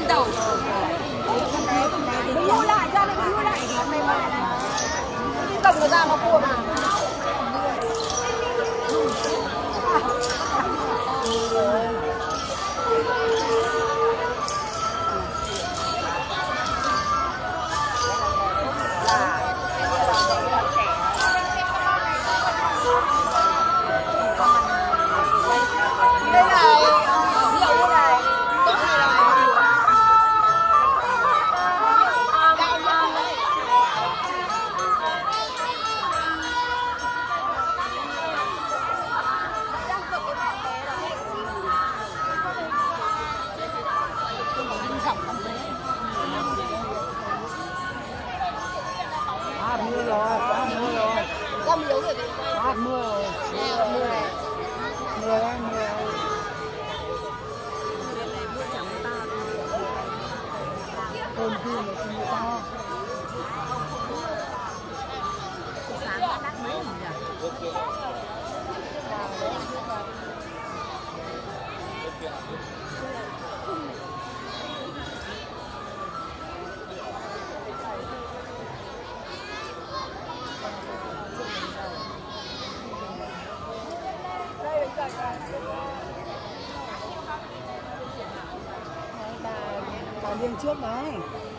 đầu. Mình lui lại ra đây, mình lui lại. Cái dòng người ra nó cua mà. Mưa rồi, có mưa rồi. Có mưa rồi. Có mưa rồi. Mưa này. Mưa đấy, mưa đấy. Cơn kia là mưa to. Sáng đã đắt mấy lần nhỉ? Bà điên trước đấy.